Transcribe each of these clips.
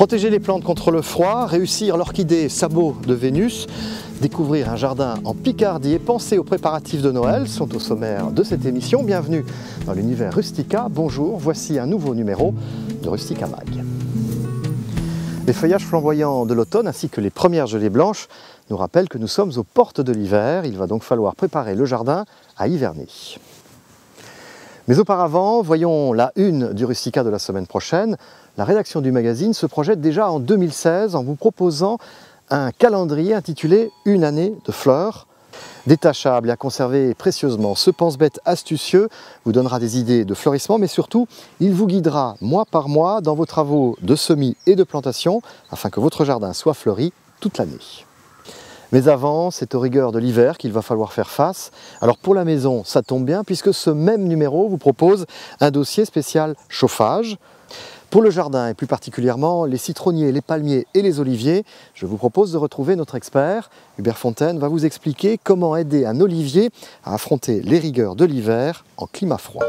Protéger les plantes contre le froid, réussir l'orchidée sabot de Vénus, découvrir un jardin en Picardie et penser aux préparatifs de Noël sont au sommaire de cette émission. Bienvenue dans l'univers Rustica. Bonjour, voici un nouveau numéro de Rustica Mag. Les feuillages flamboyants de l'automne ainsi que les premières gelées blanches nous rappellent que nous sommes aux portes de l'hiver. Il va donc falloir préparer le jardin à hiverner. Mais auparavant, voyons la une du Rustica de la semaine prochaine. La rédaction du magazine se projette déjà en 2016 en vous proposant un calendrier intitulé « Une année de fleurs ». Détachable et à conserver précieusement, ce pense-bête astucieux vous donnera des idées de fleurissement, mais surtout, il vous guidera mois par mois dans vos travaux de semis et de plantation afin que votre jardin soit fleuri toute l'année. Mais avant, c'est aux rigueurs de l'hiver qu'il va falloir faire face. Alors pour la maison, ça tombe bien puisque ce même numéro vous propose un dossier spécial chauffage. Pour le jardin et plus particulièrement les citronniers, les palmiers et les oliviers, je vous propose de retrouver notre expert. Hubert Fontaine va vous expliquer comment aider un olivier à affronter les rigueurs de l'hiver en climat froid.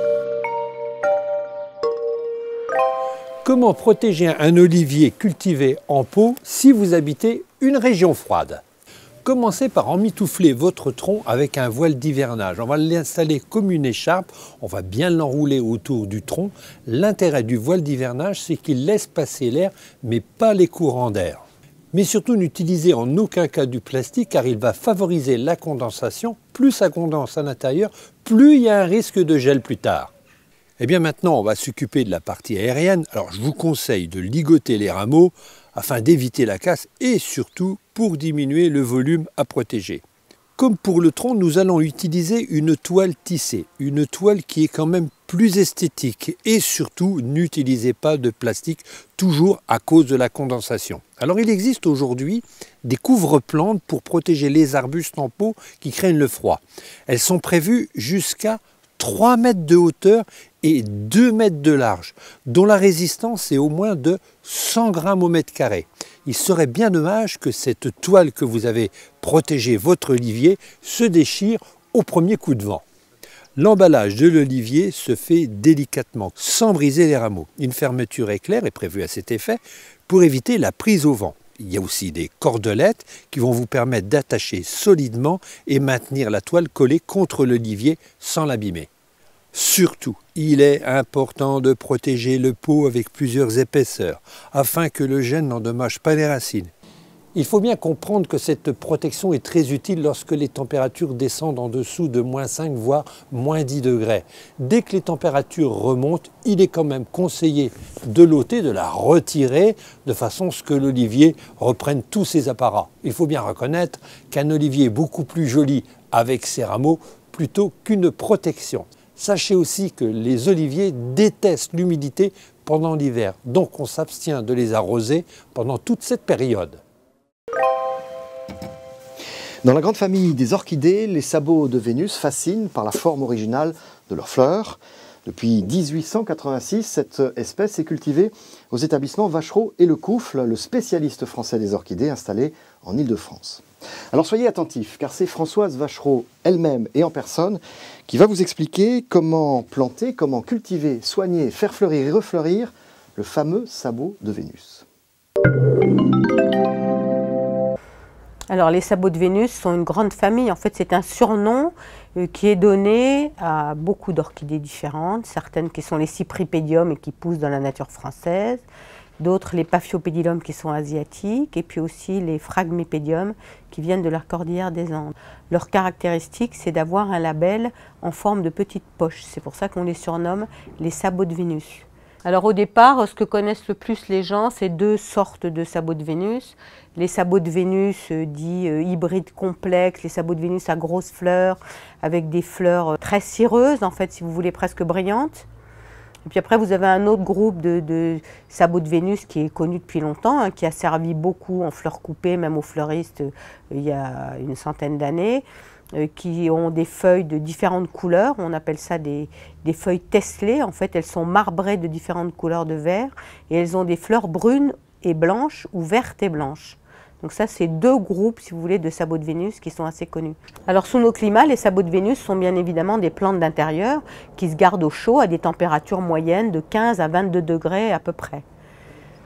Comment protéger un olivier cultivé en pot si vous habitez une région froide? Commencez par emmitoufler votre tronc avec un voile d'hivernage. On va l'installer comme une écharpe, on va bien l'enrouler autour du tronc. L'intérêt du voile d'hivernage, c'est qu'il laisse passer l'air, mais pas les courants d'air. Mais surtout, n'utilisez en aucun cas du plastique car il va favoriser la condensation. Plus ça condense à l'intérieur, plus il y a un risque de gel plus tard. Et bien maintenant, on va s'occuper de la partie aérienne. Alors je vous conseille de ligoter les rameaux afin d'éviter la casse et surtout pour diminuer le volume à protéger. Comme pour le tronc, nous allons utiliser une toile tissée, une toile qui est quand même plus esthétique et surtout n'utilisez pas de plastique, toujours à cause de la condensation. Alors il existe aujourd'hui des couvre-plantes pour protéger les arbustes en pot qui craignent le froid. Elles sont prévues jusqu'à 3 mètres de hauteur et 2 mètres de large, dont la résistance est au moins de 100 grammes au mètre carré. Il serait bien dommage que cette toile que vous avez protégé votre olivier se déchire au premier coup de vent. L'emballage de l'olivier se fait délicatement, sans briser les rameaux. Une fermeture éclair est prévue à cet effet pour éviter la prise au vent. Il y a aussi des cordelettes qui vont vous permettre d'attacher solidement et maintenir la toile collée contre l'olivier sans l'abîmer. Surtout, il est important de protéger le pot avec plusieurs épaisseurs afin que le gel n'endommage pas les racines. Il faut bien comprendre que cette protection est très utile lorsque les températures descendent en dessous de -5 voire -10 degrés. Dès que les températures remontent, il est quand même conseillé de l'ôter, de la retirer de façon à ce que l'olivier reprenne tous ses apparats. Il faut bien reconnaître qu'un olivier est beaucoup plus joli avec ses rameaux plutôt qu'une protection. Sachez aussi que les oliviers détestent l'humidité pendant l'hiver, donc on s'abstient de les arroser pendant toute cette période. Dans la grande famille des orchidées, les sabots de Vénus fascinent par la forme originale de leurs fleurs. Depuis 1886, cette espèce est cultivée aux établissements Vachereau et Le Couffle, le spécialiste français des orchidées installé en Île-de-France. Alors soyez attentifs, car c'est Françoise Vachereau elle-même et en personne qui va vous expliquer comment planter, comment cultiver, soigner, faire fleurir et refleurir le fameux sabot de Vénus. Alors les sabots de Vénus sont une grande famille. En fait, c'est un surnom qui est donné à beaucoup d'orchidées différentes. Certaines qui sont les cypripédiums et qui poussent dans la nature française. D'autres, les paphiopédilums qui sont asiatiques. Et puis aussi les phragmipédiums qui viennent de la cordillère des Andes. Leur caractéristique, c'est d'avoir un labelle en forme de petite poche. C'est pour ça qu'on les surnomme les sabots de Vénus. Alors au départ, ce que connaissent le plus les gens, c'est 2 sortes de sabots de Vénus. Les sabots de Vénus dits hybrides complexes, les sabots de Vénus à grosses fleurs, avec des fleurs très cireuses, en fait, si vous voulez, presque brillantes. Et puis après, vous avez un autre groupe de sabots de Vénus qui est connu depuis longtemps, hein, qui a servi beaucoup en fleurs coupées, même aux fleuristes il y a une centaine d'années, qui ont des feuilles de différentes couleurs. On appelle ça des feuilles tesselées. En fait, elles sont marbrées de différentes couleurs de vert et elles ont des fleurs brunes et blanches ou vertes et blanches. Donc ça, c'est 2 groupes, si vous voulez, de sabots de Vénus qui sont assez connus. Alors sous nos climats, les sabots de Vénus sont bien évidemment des plantes d'intérieur qui se gardent au chaud à des températures moyennes de 15 à 22 degrés à peu près.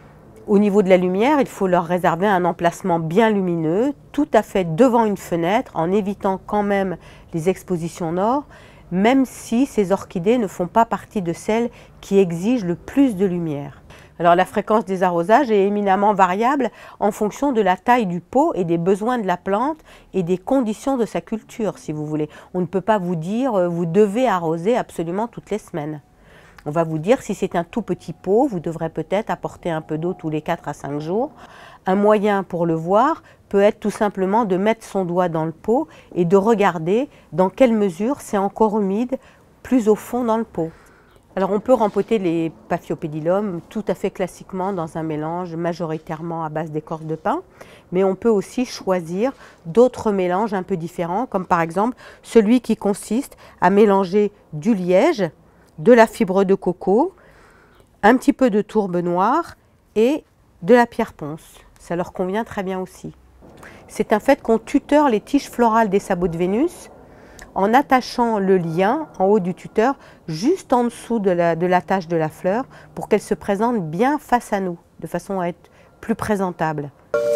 Au niveau de la lumière, il faut leur réserver un emplacement bien lumineux, tout à fait devant une fenêtre, en évitant quand même les expositions nord, même si ces orchidées ne font pas partie de celles qui exigent le plus de lumière. Alors la fréquence des arrosages est éminemment variable en fonction de la taille du pot et des besoins de la plante et des conditions de sa culture, si vous voulez. On ne peut pas vous dire vous devez arroser absolument toutes les semaines. On va vous dire si c'est un tout petit pot, vous devrez peut-être apporter un peu d'eau tous les 4 à 5 jours. Un moyen pour le voir peut être tout simplement de mettre son doigt dans le pot et de regarder dans quelle mesure c'est encore humide plus au fond dans le pot. Alors on peut rempoter les Paphiopedilum tout à fait classiquement dans un mélange majoritairement à base d'écorce de pin, mais on peut aussi choisir d'autres mélanges un peu différents, comme par exemple celui qui consiste à mélanger du liège, de la fibre de coco, un petit peu de tourbe noire et de la pierre ponce. Ça leur convient très bien aussi. C'est un fait qu'on tuteur les tiges florales des sabots de Vénus en attachant le lien en haut du tuteur, juste en dessous de l'attache de la fleur, pour qu'elle se présente bien face à nous, de façon à être plus présentable.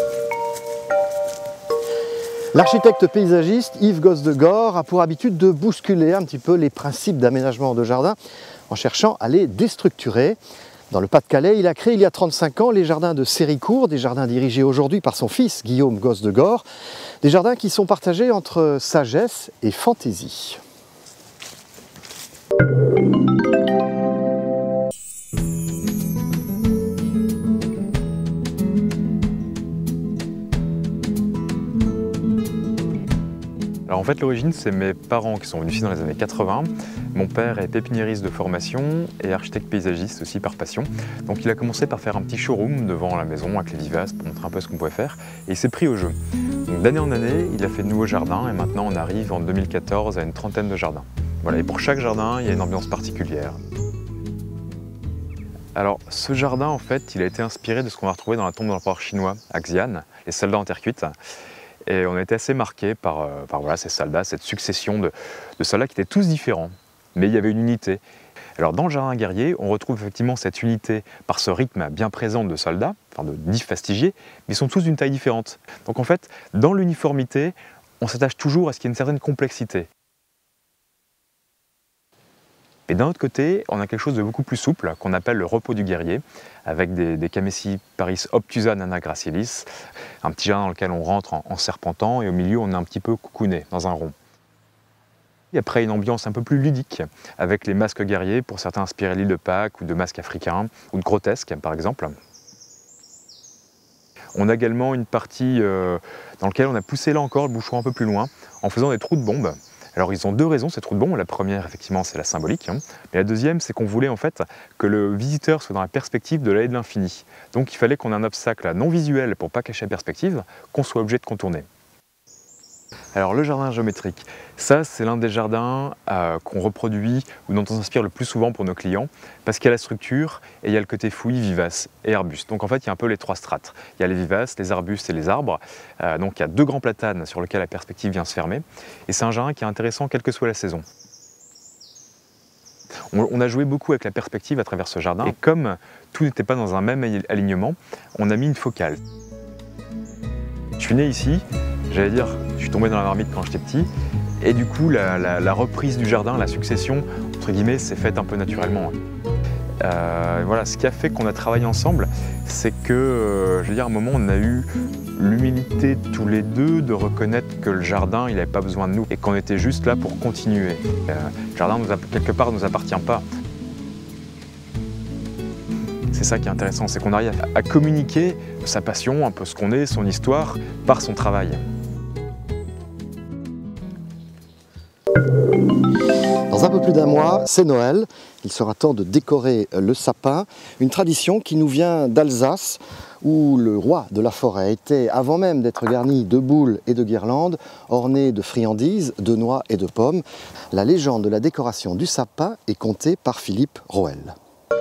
L'architecte paysagiste Yves Gosdegor a pour habitude de bousculer un petit peu les principes d'aménagement de jardin en cherchant à les déstructurer. Dans le Pas-de-Calais, il a créé il y a 35 ans les jardins de Séricourt, des jardins dirigés aujourd'hui par son fils Guillaume Gosdegor, des jardins qui sont partagés entre sagesse et fantaisie. Alors en fait, l'origine, c'est mes parents qui sont venus ici dans les années 80. Mon père est pépiniériste de formation et architecte paysagiste aussi par passion. Donc il a commencé par faire un petit showroom devant la maison avec les vivaces pour montrer un peu ce qu'on pouvait faire. Et il s'est pris au jeu. Donc d'année en année, il a fait de nouveaux jardins et maintenant on arrive en 2014 à une trentaine de jardins. Voilà, et pour chaque jardin, il y a une ambiance particulière. Alors ce jardin, en fait, il a été inspiré de ce qu'on va retrouver dans la tombe de l'empereur chinois à Xi'an, les soldats en terre cuite. Et on a été assez marqués par voilà, ces soldats, cette succession de soldats qui étaient tous différents, mais il y avait une unité. Alors dans le jardin guerrier, on retrouve effectivement cette unité par ce rythme bien présent de soldats, enfin de 10 fastigiers, mais ils sont tous d'une taille différente. Donc en fait, dans l'uniformité, on s'attache toujours à ce qu'il y ait une certaine complexité. Et d'un autre côté, on a quelque chose de beaucoup plus souple, qu'on appelle le repos du guerrier, avec des Camesiparis obtusa nana gracilis, un petit jardin dans lequel on rentre en serpentant, et au milieu on est un petit peu coucouné dans un rond. Et après une ambiance un peu plus ludique, avec les masques guerriers, pour certains inspirés de l'île de Pâques, ou de masques africains, ou de grotesques par exemple. On a également une partie dans laquelle on a poussé là encore le bouchon un peu plus loin, en faisant des trous de bombes. Alors ils ont deux raisons, ces trous de bombes. La première, effectivement, c'est la symbolique. Mais la deuxième, c'est qu'on voulait en fait que le visiteur soit dans la perspective de l'allée de l'infini. Donc il fallait qu'on ait un obstacle non visuel pour ne pas cacher la perspective, qu'on soit obligé de contourner. Alors le jardin géométrique, ça c'est l'un des jardins qu'on reproduit ou dont on s'inspire le plus souvent pour nos clients, parce qu'il y a la structure et il y a le côté fouillis, vivace et arbustes. Donc en fait il y a un peu les trois strates. Il y a les vivaces, les arbustes et les arbres. Donc il y a deux grands platanes sur lesquels la perspective vient se fermer. Et c'est un jardin qui est intéressant quelle que soit la saison. On a joué beaucoup avec la perspective à travers ce jardin. Et comme tout n'était pas dans un même alignement, on a mis une focale. Je suis né ici. J'allais dire, je suis tombé dans la marmite quand j'étais petit, et du coup, la reprise du jardin, la succession, entre guillemets, s'est faite un peu naturellement. Voilà, ce qui a fait qu'on a travaillé ensemble, c'est que, je veux dire, à un moment, on a eu l'humilité tous les deux de reconnaître que le jardin, il n'avait pas besoin de nous, et qu'on était juste là pour continuer. Le jardin, quelque part, ne nous appartient pas. C'est ça qui est intéressant, c'est qu'on arrive à communiquer sa passion, un peu ce qu'on est, son histoire, par son travail. Dans un peu plus d'un mois, c'est Noël. Il sera temps de décorer le sapin, une tradition qui nous vient d'Alsace, où le roi de la forêt était, avant même d'être garni de boules et de guirlandes, orné de friandises, de noix et de pommes. La légende de la décoration du sapin est contée par Philippe Roel.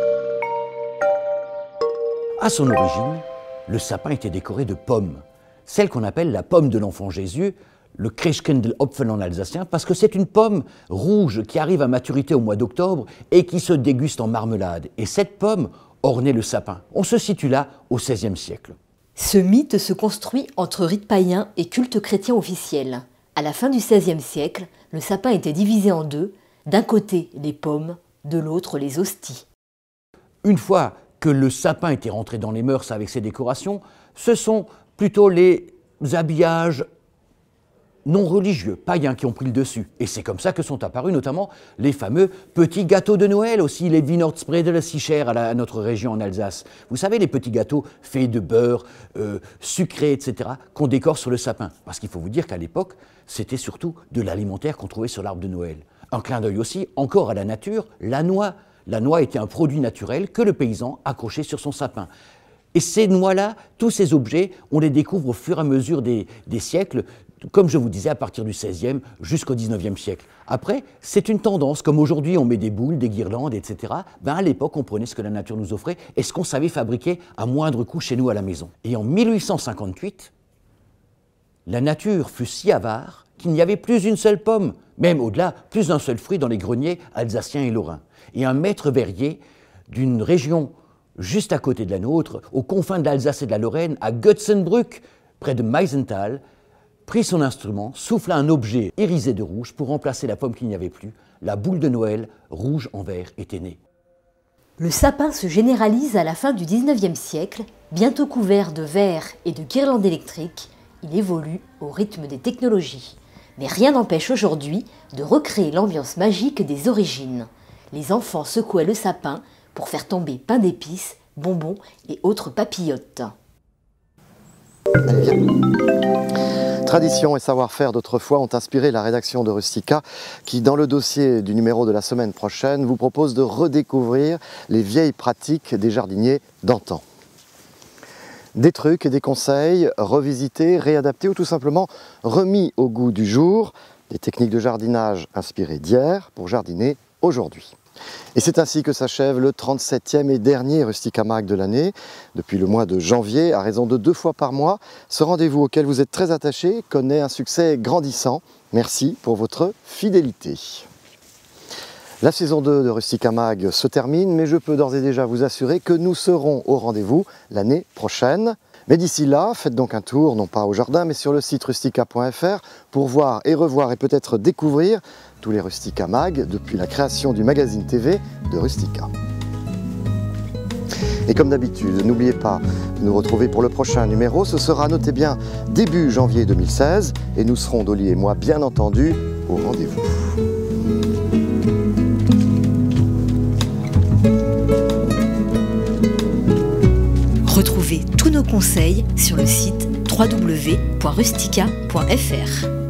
À son origine, le sapin était décoré de pommes, celle qu'on appelle la pomme de l'enfant Jésus, le Christkindlhopfen en alsacien, parce que c'est une pomme rouge qui arrive à maturité au mois d'octobre et qui se déguste en marmelade. Et cette pomme, ornaient le sapin. On se situe là au XVIe siècle. Ce mythe se construit entre rites païens et culte chrétien officiel. À la fin du XVIe siècle, le sapin était divisé en deux, d'un côté les pommes, de l'autre les hosties. Une fois que le sapin était rentré dans les mœurs avec ses décorations, ce sont plutôt les habillages non religieux, païens, qui ont pris le dessus. Et c'est comme ça que sont apparus notamment les fameux petits gâteaux de Noël, aussi les Weihnachtsbredel, si chers à notre région en Alsace. Vous savez, les petits gâteaux faits de beurre, sucrés, etc., qu'on décore sur le sapin. Parce qu'il faut vous dire qu'à l'époque, c'était surtout de l'alimentaire qu'on trouvait sur l'arbre de Noël. Un clin d'œil aussi, encore à la nature, la noix. La noix était un produit naturel que le paysan accrochait sur son sapin. Et ces noix-là, tous ces objets, on les découvre au fur et à mesure des siècles, comme je vous disais, à partir du XVIe jusqu'au XIXe siècle. Après, c'est une tendance, comme aujourd'hui on met des boules, des guirlandes, etc. Ben à l'époque, on prenait ce que la nature nous offrait et ce qu'on savait fabriquer à moindre coût chez nous à la maison. Et en 1858, la nature fut si avare qu'il n'y avait plus une seule pomme, même au-delà, plus d'un seul fruit dans les greniers alsaciens et lorrains. Et un maître verrier d'une région juste à côté de la nôtre, aux confins de l'Alsace et de la Lorraine, à Götzenbrück, près de Meisenthal, prit son instrument, souffla un objet irisé de rouge pour remplacer la pomme qu'il n'y avait plus. La boule de Noël, rouge en vert, était née. Le sapin se généralise à la fin du XIXe siècle, bientôt couvert de verre et de guirlandes électriques. Il évolue au rythme des technologies. Mais rien n'empêche aujourd'hui de recréer l'ambiance magique des origines. Les enfants secouaient le sapin pour faire tomber pain d'épices, bonbons et autres papillotes. Allez, viens. Tradition et savoir-faire d'autrefois ont inspiré la rédaction de Rustica qui, dans le dossier du numéro de la semaine prochaine, vous propose de redécouvrir les vieilles pratiques des jardiniers d'antan. Des trucs et des conseils revisités, réadaptés ou tout simplement remis au goût du jour, des techniques de jardinage inspirées d'hier pour jardiner aujourd'hui. Et c'est ainsi que s'achève le 37e et dernier Rustica Mag de l'année. Depuis le mois de janvier, à raison de 2 fois par mois, ce rendez-vous auquel vous êtes très attachés connaît un succès grandissant. Merci pour votre fidélité. La saison 2 de Rustica Mag se termine, mais je peux d'ores et déjà vous assurer que nous serons au rendez-vous l'année prochaine. Mais d'ici là, faites donc un tour, non pas au jardin, mais sur le site rustica.fr pour voir et revoir et peut-être découvrir tous les Rustica Mag depuis la création du magazine TV de Rustica. Et comme d'habitude, n'oubliez pas de nous retrouver pour le prochain numéro. Ce sera, notez bien, début janvier 2016 et nous serons, Dolly et moi, bien entendu, au rendez-vous. Retrouvez tous nos conseils sur le site www.rustica.fr.